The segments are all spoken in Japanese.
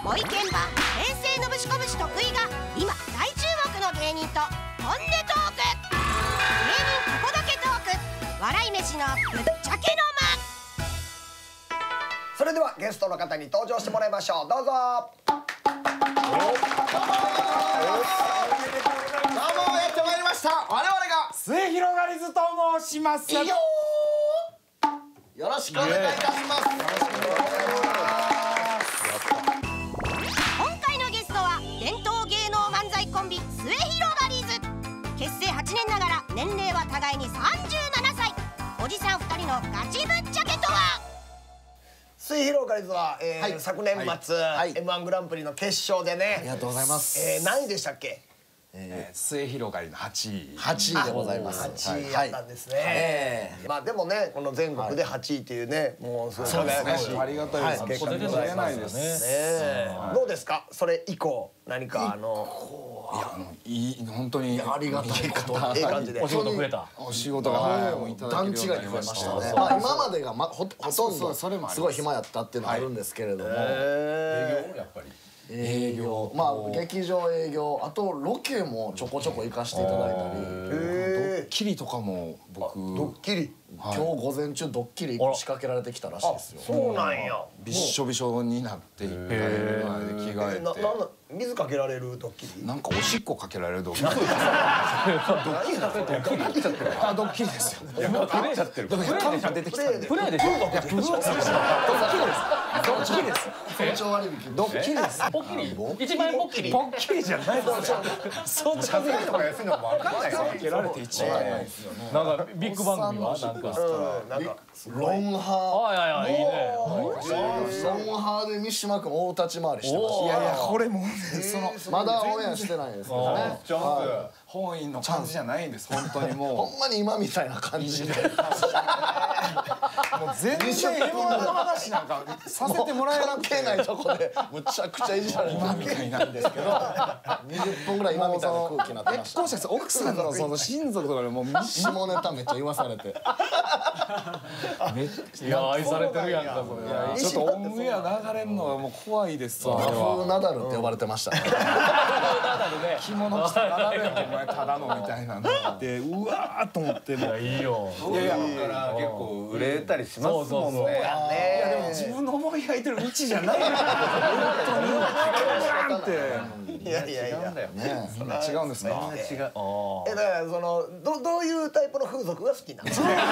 ご意見番平成のぶしこぶし得意が今大注目の芸人と本音トーク、芸人ここだけトーク、笑い飯のぶっちゃけの間。 それではゲストの方に登場してもらいましょう。どうぞ。 どうもやってまいりました。我々が末広がりずと申します。 いいよー。よろしくお願いいたします。 今回のゲストは伝統芸能漫才コンビ末広がりず。結成8年ながら年齢は互いに37歳。おじさん2人のガチぶっちゃけとは。 末広がりずは、 はい昨年末、 はい M1 グランプリの決勝でね、 ありがとうございます。 何位でしたっけ末広がりの8位。 8位でございます。 8位やったんですね、まあでもねこの全国で8位っていうね、もうすごい輝かしいありがたいです。 結果でございますね。どうですかそれ以降何かいい本当にありがたいこといい感じでお仕事増えた。 お仕事がはいいただ段違いにけるようになり増えましましたた。 ね。まあ今までがほとんどそれもありますすごい暇やったっていうのはあるんですけれども、 やっぱり。 営業、まあ劇場営業、あとロケもちょこちょこ行かせていただいたり、 ドッキリとかも僕ドッキリ今日午前中ドッキリ1個仕掛けられてきたらしいですよ。 そうなんや。 びっしょびしょになって一回前で着替えて。 水かけられるドッキリなんかおしっこかけられるドッキリ。ドッキリだってドッキリドッキリですよ。 いやもうプレイしちゃってる。 だからタンが出てきたんで。 プレイでしょ。 ドッキリです。ドッキリです。 早朝割引。 ドッキリです。 ポッキリ。1万円ポッキリ。 ポッキリじゃないですよ。そんな高いとか安いのも分かんないですよ。かけられて1万円。 なんかビッグ番組はなんか。 なんかロンハあいやいやいいね。 ー、ロンハーで三島君大立ち回りしてました。 いやいやこれもうまだオンエアしてないですけどね。 本意の感じじゃないんです本当にもほんまに今みたいな感じで。 う全然 M1 の話なんかさせてもらえなくて関係ないとこでむちゃくちゃいじられて今みたいなんですけど 20分ぐらい今みたいな空気になってました。 こうした奥さんのその親族とかでもう下ネタめっちゃ言わされて。 いや愛されてるやんかそれ。 ちょっとオンエア流れるのがもう怖いですわあれ和風はナダルって呼ばれてましたね。 着物着たられんお前ただのみたいなのでうわーと思ってもいいよ。 いやいやだから結構売れたりしますもんね。 いやでも自分の思い描いてる道じゃない本当にガーンっていやいやいやねみんな違うんですかだからそのどういうタイプの風俗が好きなの？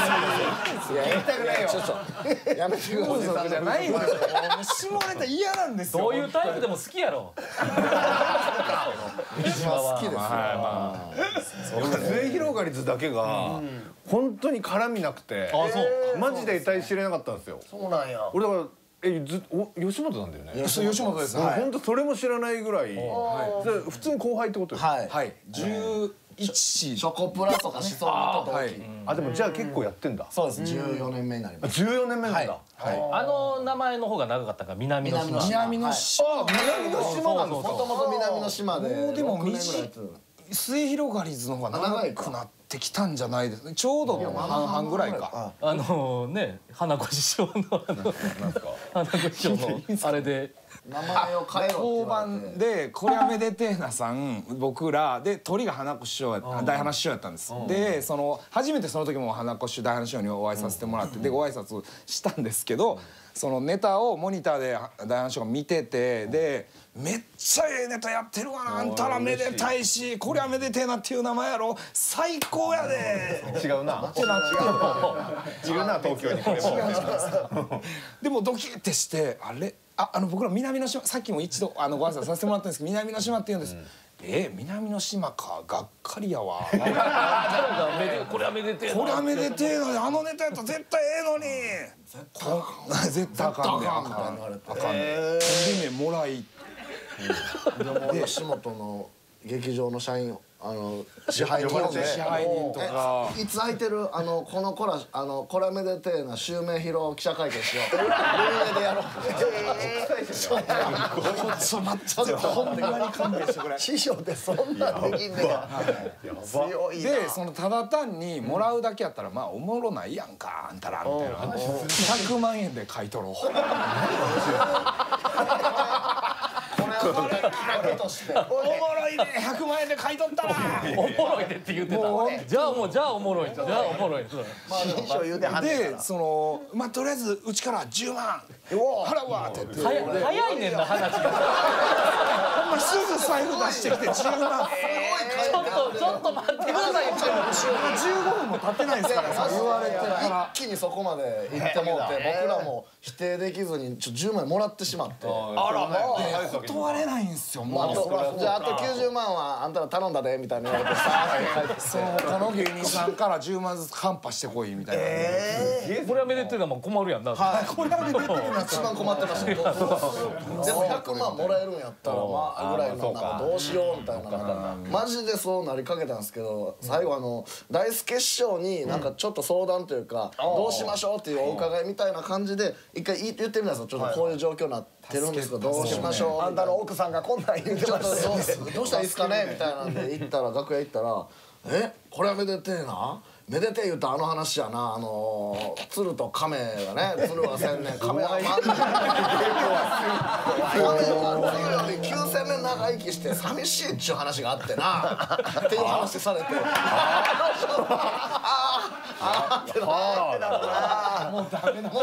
ちょっとやめてくだ風さい。 俗じゃないんですよ下ネタ嫌なんですよどういうタイプでも好きやろ。 一番好きですよ。 末広がりずだけが本当に絡みなくて、マジで得体知れなかったんですよ。 そうなんや。 俺だから吉本なんだよね。 吉本です本当それも知らないぐらい。普通に後輩ってことですか。 はい。 はい11 チョコプラとかしそうなと同期。 あでもじゃあ結構やってんだ。 そうです。14年目になります。 14年目なんだ。 あの名前の方が長かったから南の島。 南の島南の島なんですか。 もともと南の島でもうでも 6年ぐらいやってる。 末広がりずの方が長くなってきたんじゃないですかちょうど半々ぐらいかね花子師匠の花子師匠のあれで。 名前を変えろって交言われて。 番でこれはめでてえなさん僕らで鳥が花子師匠大花師匠やったんですでその初めてその時も花子師匠大花師匠にお会いさせてもらってでご挨拶したんですけどそのネタをモニターで大花師匠が見ててでめっちゃええネタやってるわなあんたらめでたいしこれはめでてえなっていう名前やろ最高やで違うな。 ってなっているな東京にこれも。 でもドキッてしてあれ僕ら南の島さっきも一度ご挨拶させてもらったんですけど南の島って言うんです南の島かがっかりやわこれはめでてえな。 これはめでてえのにあのネタやったら絶対ええのに絶対あかんであかんみたいに言われて。 あかんでコンビ名もらいで吉本の劇場の社員支配人で支配人とかいつ空いてるこの子らこれめでてえな襲名披露記者会見しよう。有名でやろう。 ちょっと待ってほんまに勘弁してくれ師匠ってそんなんできんねや。強いな。 でそのただ単にもらうだけやったらまあおもろないやんかあんたらみたいな100万円で買い取ろうけとしておもろいね100万円で買い取ったなおもろいでって言ってた。じゃあおもろい。じゃあおもろい。 新書言うてはんねんからでそのまあとりあえずうちから10万払うわって言って早いねんな話が。 ほんますぐ財布出してきて10万ちょっと待ってくださいよ。 15分も経ってないですからそれ言われてから一気にそこまで行ってもうて僕らも否定できずに10万円もらってしまって断れないんですよもうじゃああと90万はあんたら頼んだでみたいな言われてさーって帰ってそう他の芸人さんから10万ずつカンパしてこいみたいなこれはめでてるのも困るやんな。 これは一番困ってましたでも100万もらえるんやったらまあぐらいのなんかどうしようみたいなマジでそうなりかけたんですけど最後大輔師匠になんかちょっと相談というかどうしましょうっていうお伺いみたいな感じで一回言ってみたんですよ。ちょっとこういう状況になってるんですけどどうしましょうあんたの奥さんがこんなん言うてちょっとましたよどうしたらいいですかねみたいなんで行ったら楽屋行ったら「これはめでてえな」めでてえ言うた話やな鶴と亀がね鶴は千年亀は万年9000年長生きして寂しいっちゅう話があってなっていう話されてもうダメだ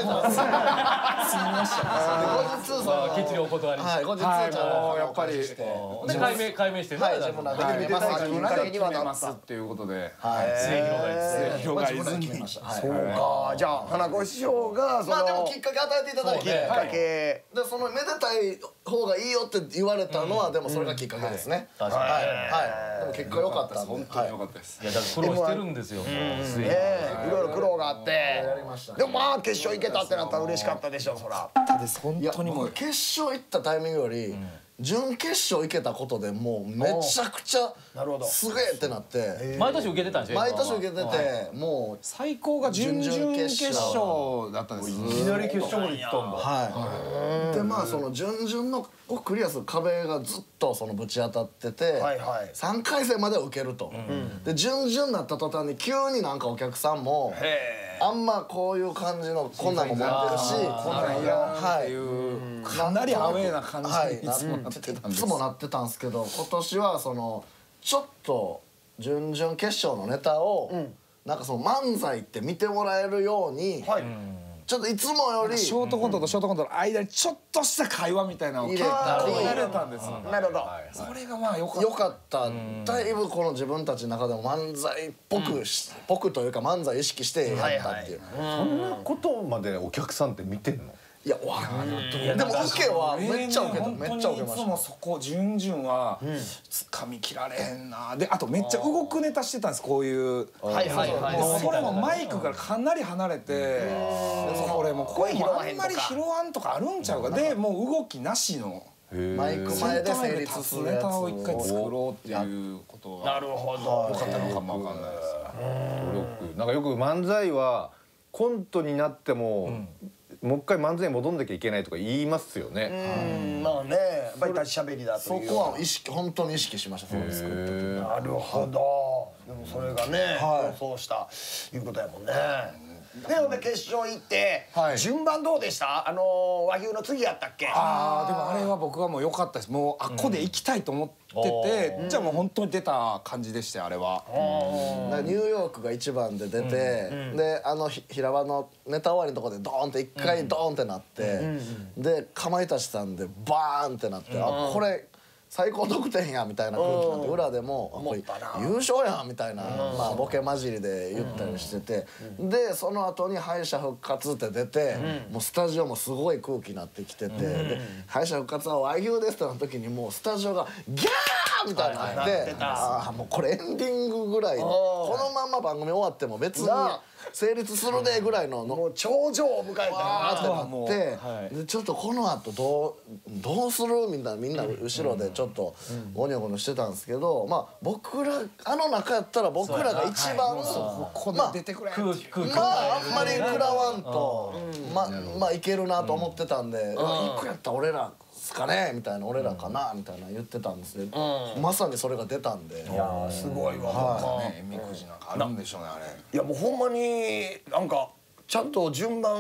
きっちりお断りして。 後日もうやっぱりで解明してね。 自分らで決めます自分らで決めますっていうことで広がりずにそうかじゃあ花子師匠がまあでもきっかけ与えていただいてきっかけでそのめでたい方がいいよって言われたのはでもそれがきっかけですね。はいはい。でも結果良かったんで。 本当に良かったですいやだから苦労してるんですよ。 いろいろ苦労があってやりましたねでもまあ決勝行けたってなったら嬉しかったでしょそら本いや当にもう僕決勝行ったタイミングより準決勝行けたことでもうめちゃくちゃなるほどすげえってなって毎年受けてたんでしょ。 毎年受けててもう最高が準々決勝だったんですいきなり決勝まで行ったんだ。 はいでまあその準々のをクリアする壁がずっとそのぶち当たっててはいはい 3回戦までは受けるとで準々になった途端に急になんかお客さんもあんまこういう感じのこんなんも持ってるしこんなんいらんっていうかなりアウェーな感じにいつもなってたんですいつもなってたんですけど今年はそのちょっと準々決勝のネタをなんかその漫才って見てもらえるようにちょっといつもよりショートコントとショートコントの間にちょっとした会話みたいなのを結構入れたんですなるほどそれがまあよかったよかっただいぶこの自分たちの中でも漫才っぽくというか漫才意識してやったっていうそんなことまでお客さんって見てんの？ いやわでも受けはめっちゃ受けた本当めっちゃ受けましにいつもそこ準々は掴みきられへんなであとめっちゃ動くネタしてたんですこういうはいはいはいでそれもマイクからかなり離れてこれもう声もあんまり拾わんとかあるんちゃうかでもう動きなしのマイク前で成立立つするやつネタを一回作ろうっていうことがなるほど良かったのかもわかんないですなんかよく漫才はコントになってももう一回漫才に戻んなきゃいけないとか言いますよね。 まあねやっぱり立ちしゃべりだとそいうこは本当に意識しましたそうですなるほどでもそれがねはいそうしたいうことやもんねでほんで決勝行ってはい順番どうでした和牛の次やったっけああでもあれは僕はもう良かったですもうあっこで行きたいと思っててじゃあもう本当に出た感じでしてあれはだからニューヨークが一番で出てで平場のネタ終わりのとこでドーンって一回ドーンってなってでかまいたちさんでバーンってなってあこれ最高得点やみたいな空気になって裏でもこれ優勝やんみたいなまあボケ混じりで言ったりしててでその後に敗者復活って出てもうスタジオもすごい空気になってきててで敗者復活は和牛ですってなった時にもうスタジオがギャーみたいになってああもうこれエンディングぐらいのこのまんま番組終わっても別に成立するでぐらいのもう頂上を迎えたあなってなってでちょっとこの後どうするみんな後ろでちょっとゴニョゴニョしてたんですけどまあ僕ら中やったら僕らが一番ここで出てくれ空気まああんまり食らわんとまあいけるなと思ってたんで行くやったら俺らすかねみたいな俺らかなみたいな言ってたんですけどまさにそれが出たんで。 すごいわねみくじなんかあるんでしょうねあれいやもうほんまになんかちゃんと順番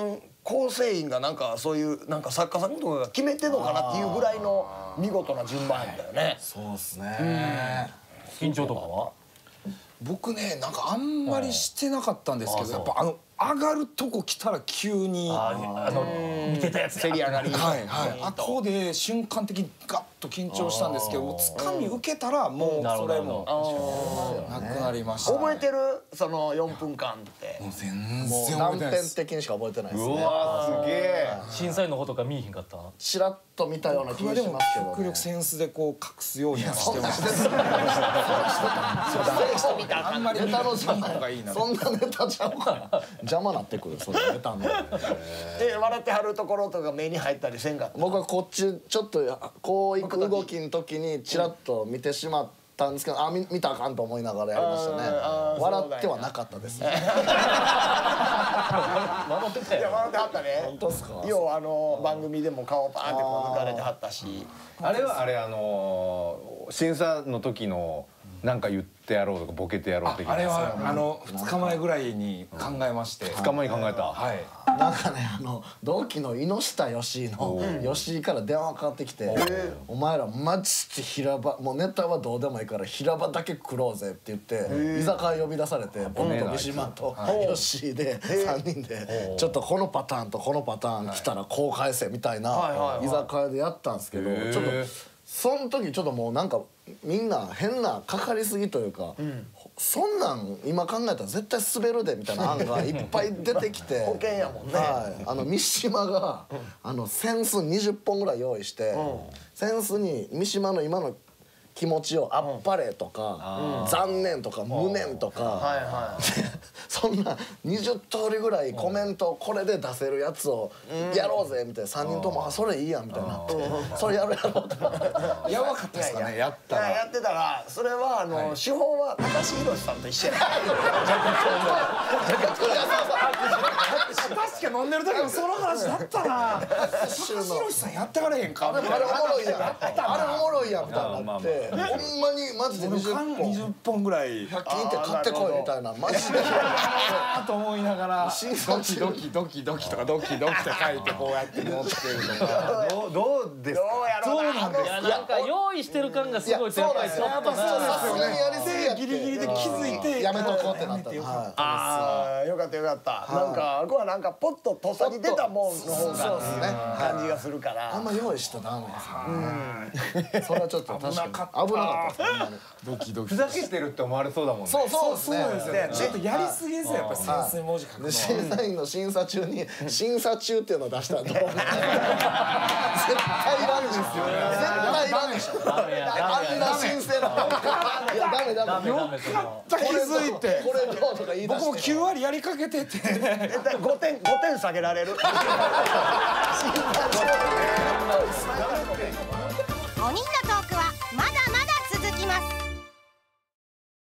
構成員がなんかそういうなんか作家さんとかが決めてんのかなっていうぐらいの見事な順番やったよね。 そうっすね。 緊張とかは？ 僕ねなんかあんまりしてなかったんですけど、やっぱ上がるとこ来たら急に見てたやつせり上がり。 はいはい、後で瞬間的にガッと緊張したんですけど、もうつかみ受けたらもうそれもなくなりましたね。 覚えてるその4分間って。 もう全もう然覚断片えてないです。 的にしか覚えてないですうね。 わーすげえ。 審査員の方とか見えへんかった？ ちらっと見たような気が僕はでもしますけどね。 極力センスでこう隠すようにはしてました。あんまり見ない方がいいな。 そんなネタちゃうから邪魔なってくるそのネタの。 で笑ってはるところとか目に入ったりせんかった。 僕はこっちちょっとこう行く動きの時にちらっと見てしまったんですけど、見たらあかんと思いながらやりましたね。笑ってはなかったですね。 笑ってたよ。 いや笑ってはったね。 本当ですか？ 要は番組でも顔パーンってこう抜かれてはったし。 あれは審査の時のなんか言ってやろうとかボケてやろう的な。 あれは2日前ぐらいに考えまして。 2日前に考えた。 はい。 なんかね同期の猪下義井の吉井から電話かかってきて「お前らマジで平場もうネタはどうでもいいから平場だけ食ろうぜ」って言って居酒屋呼び出されて僕と三島と吉井で3人でちょっとこのパターンとこのパターン来たらこう返せみたいな居酒屋でやったんですけど、ちょっとその時ちょっともうなんかみんな変なかかりすぎというか、そんなん今考えたら絶対滑るでみたいな案がいっぱい出てきて保険やもんね。 三島が扇子20本ぐらい用意して扇子に三島の今の気持ちをあっぱれとか残念とか無念とかそんな20通りぐらいコメントこれで出せるやつをやろうぜみたいな3人とも「あそれいいやん」みたいになってそれやろうってなってやばかったですかね、やったら。 やってたらそれは手法は高橋宏さんと一緒や。 確か飲んでる時もその話だったな。高橋宏さんやってかれへんか。 あれおもろいやんあれおもろいやんみたいになってほんまにマジで20本 20本ぐらい。 100均って買ってこいみたいなマジであと思いながらドキ審査中ドキドキドキとかドキドキと書いてこうやって持ってるとか。 どうですか。 どうやろうな。 いやなんか用意してる感がすごいとやっぱりちょっとな。 さすがにやりすぎやってギリギリで気づいてやめとこうってなったの。 ああよかったよかった。なんかあこはなんかポッととっさに出たもんの方が感じがするかあら。 んま用意したらダメですよね。それはちょっと確かに危なかったですね。 ドキドキ。 ふざけてるって思われそうだもんね。 そうですね。 ちょっとやりすぎですよやっぱりセンスに文字書くのでは。 審査員の審査中に審査中っていうのを出したらどう絶対いらんですよ。絶対いらんでしょ。 ダメやあんな神聖な。いやダメダメ。 ダメその気づいて。 これどうとか言い出僕もして。 9割やりかけてて。 絶対5点下げられる。 5人の